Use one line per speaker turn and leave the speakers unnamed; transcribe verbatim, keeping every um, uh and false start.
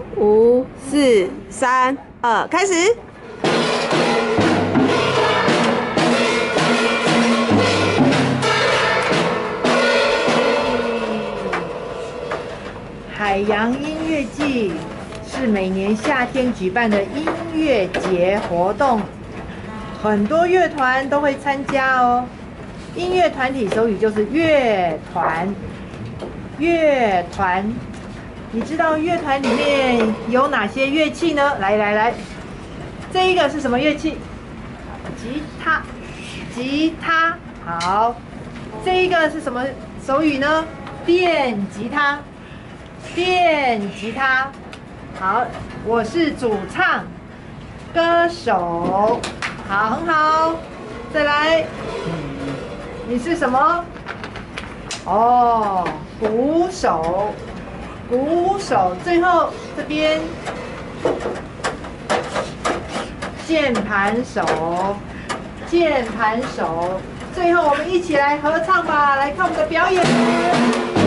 五、四、三、二，开始。
海洋音乐季是每年夏天举办的音乐节活动，很多乐团都会参加哦。音乐团体手语就是乐团，乐团。你知道乐团里面有哪些乐器呢？来来来，这一个是什么乐器？吉他，吉他。好，这一个是什么手语呢？电吉他。电吉他，好，我是主唱，歌手，好，很好。再来，你是什么？哦，鼓手，鼓手。最后这边，键盘手，键盘手。最后我们一起来合唱吧，来看我们的表演。